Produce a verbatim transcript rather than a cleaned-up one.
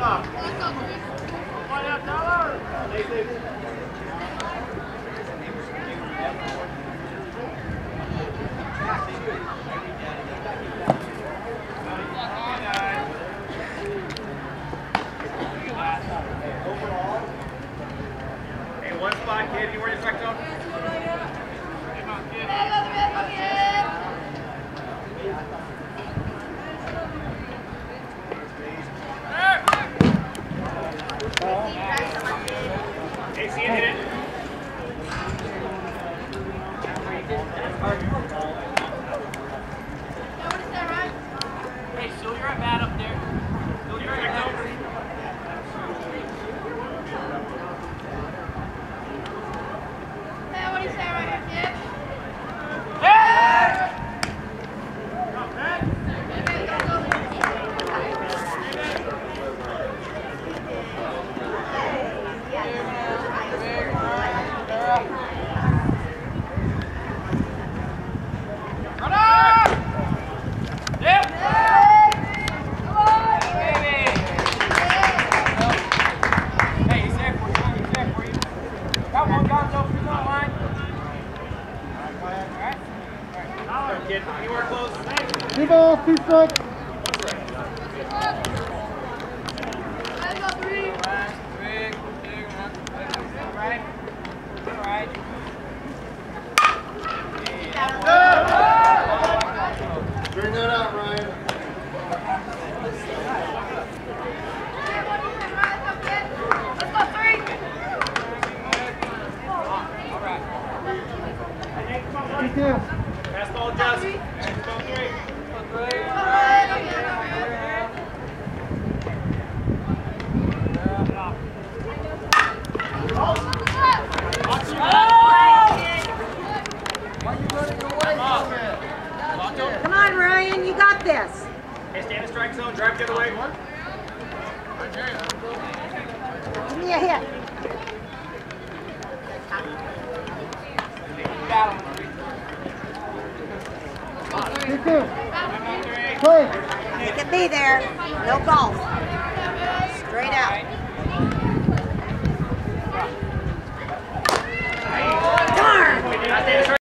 Hey, one spot, kid. You wearing your strike zone? Hey, see you hit it. Hey, so you're at bat up there. So you're at bat. Hey, what do you say right here, kid? Hey! Kid, anywhere close? Two balls, two strikes. Bring that out, Ryan. Let's go three. Two, two. Fastball, Jess. Fastball, three. Come on, Ryan, you got this. Hey, stay in the strike zone. Drive the other way. Give me a hit. Two, two. Play. You can be there. No golf. Straight out. Darn!